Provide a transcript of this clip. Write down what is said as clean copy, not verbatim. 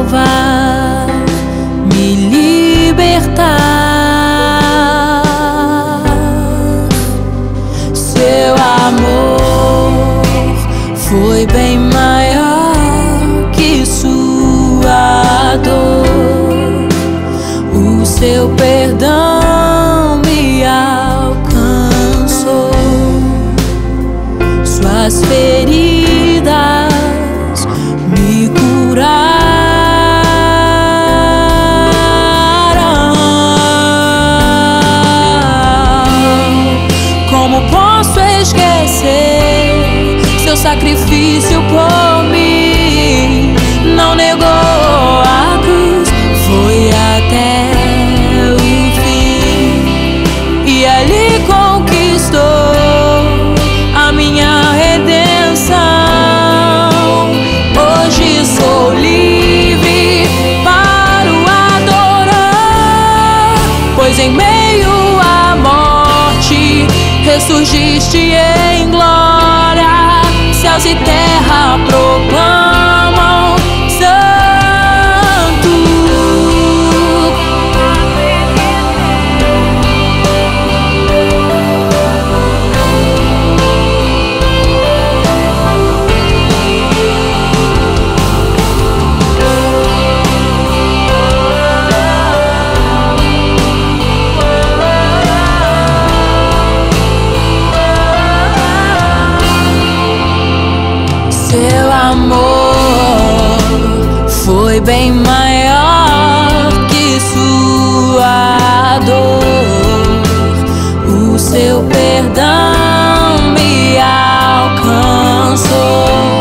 salvar, me libertar. Seu amor foi bem maior que sua dor. O seu perdão me alcançou. Suas feridas me curaram. Como posso esquecer seu sacrifício por mim? Não negou a cruz, foi até o fim, e ali conquistou a minha redenção. Hoje sou livre para o adorar, pois em meio à morte ressurgiste em glória. Céus e terra proclamam santo. Seu amor foi bem maior que sua dor. O seu perdão me alcançou.